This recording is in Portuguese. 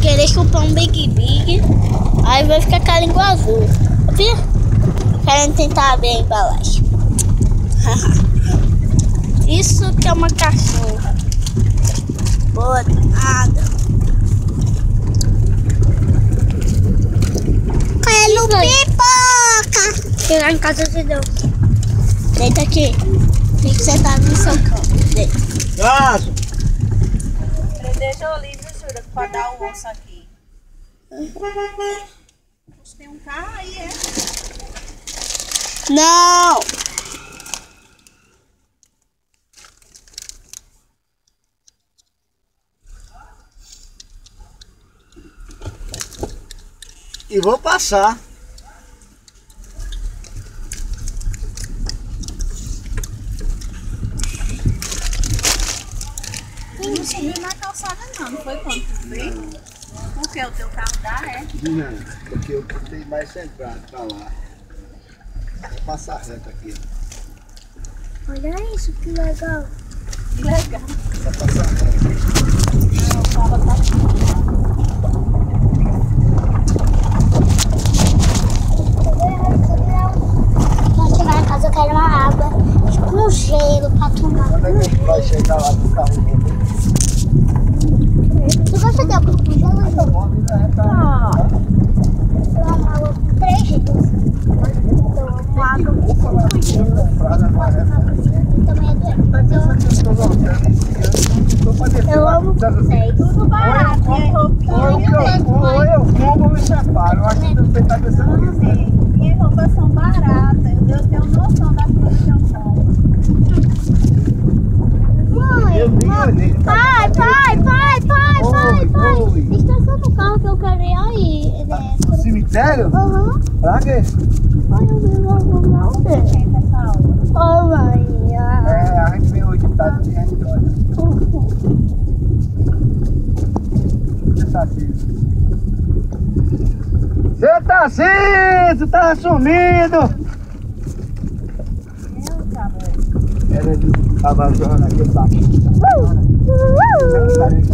querer chupar um Big Big, aí vai ficar com a língua azul. Viu? Querendo tentar abrir a embalagem. Isso que é uma cachorra. Boa nada. Quero pipoca. Chegar em casa de Deus. Deita aqui. Tem que sentar no seu canto. Deita. Gaso. Ele deixou livre, Jura, pra dar o osso aqui. Você tem um carro aí, é? Não. E vou passar. Não subiu na calçada não foi quando tu veio? Porque o teu carro dá, é? Não, porque eu tenho mais centrado pra lá. Vou passar reto aqui. Olha isso, que legal. Que legal. Vou passar reto. Não, o carro tá aqui. Quando chegar em casa eu quero uma água com gelo pra tomar. Quando é que a gente vai chegar lá pro carro? Tu gosta de água com gelo? Tá bom, né? Ah, Eu amo água com 3 gelos. Eu amo água com gelo. Também é doente. Eu amo com 6. tudo barato. E aí, roupinha? Ou eu como ou me separo. Eu acho que você tá pensando nisso. E as roupas são baratas. Eu tenho noção das coisas que eu compro. Mãe, pai. Estaciona o carro que eu quero ir aí. No cemitério? Aham. Pra quê? Olha, eu vou ver. Gente, essa aula. Ô, mãe. É, a gente vem hoje de tarde de gente, olha. Você tá assim, você tá sumido. Eu, cara. Era de tava jogando aqui o saquinho.